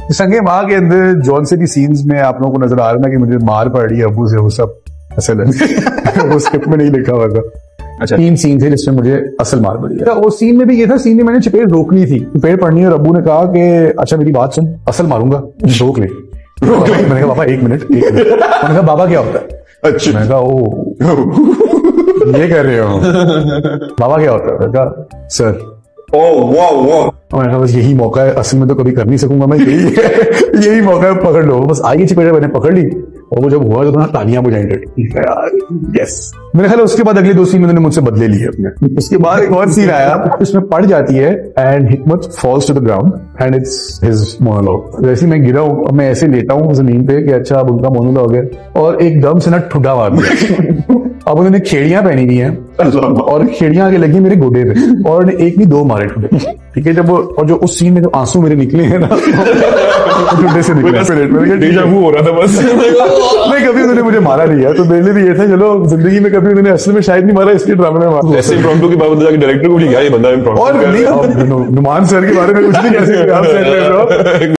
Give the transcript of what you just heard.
संगे माँ के अंदर जॉन से की सीन्स में आप लोगों को नजर आ रहा है ना कि मुझे मार पड़ रही है अबू से, वो सब असल है वो स्क्रिप्ट में नहीं लिखा हुआ था। अच्छा, 3 सीन थे जिसमें मुझे असल मार पड़ी है। वो सीन में भी ये था, सीन में मैंने चपेट रोकनी थी, चपेट पड़नी, और अबू ने कहा कि अच्छा मेरी बात सुन, असल मारूंगा, रोक ले। मैंने कहा बाबा 1 मिनट। उन्होंने कहा बाबा क्या होता है? अच्छा, मैंने कहा ओ ये कर रहे हो बाबा क्या होता है? मैंने कहा सर। ओह वाह वाह। मैंने कहा बस यही मौका है, असल में तो कभी कर नहीं सकूंगा मैं, यही मौका है, पकड़ लो। बस आगे चपेट मैंने पकड़ ली, और वो जब हुआ तो ना तालियां बजाई। यस, मेरे ख्याल उसके बाद अगले 2 सीन उन्होंने मुझसे बदले लिए अपने। उसके बाद एक और सीन आया, उसमें पड़ जाती है and Hikmat falls to the ground and it's his monologue. जैसे मैं गिरा हूं, अब मैं ऐसे लेटा हूं जमीन पे कि अच्छा अब उनका मोनोलॉग है, और एकदम से ना ठुड्डा मार दिया। अब उन्होंने खेड़ियां पहनी हुई हैं और खेड़ियां आगे लगी मेरे गोडे पे, और एक नहीं 2 मारे ठुड्डे। ठीक है, जब वो, और जो उस सीन में जो आंसू मेरे निकले हैं ना ठुड्डे से निकले, हो रहा था बस। नहीं, कभी उन्होंने मुझे मारा नहीं है, तो मेरे लिए भी ये था चलो जिंदगी में कभी उन्होंने असल में शायद नहीं मारा, इसलिए ड्रामे में मारा। ऐसे इम्प्रॉम्प्टू की बात जाके डायरेक्टर को लिखा ये बंदा इम्प्रॉम्प्टू। और नहीं, नुमान सर के बारे में कुछ नहीं कह सकते आप।